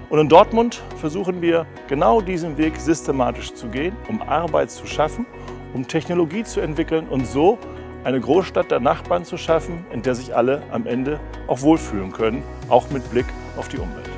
Und in Dortmund versuchen wir genau diesen Weg systematisch zu gehen, um Arbeit zu schaffen, um Technologie zu entwickeln und so eine Großstadt der Nachbarn zu schaffen, in der sich alle am Ende auch wohlfühlen können, auch mit Blick auf die Umwelt.